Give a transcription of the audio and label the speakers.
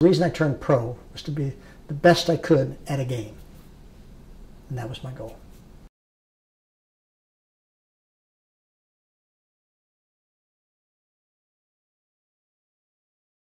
Speaker 1: The reason I turned pro was to be the best I could at a game. And that was my goal.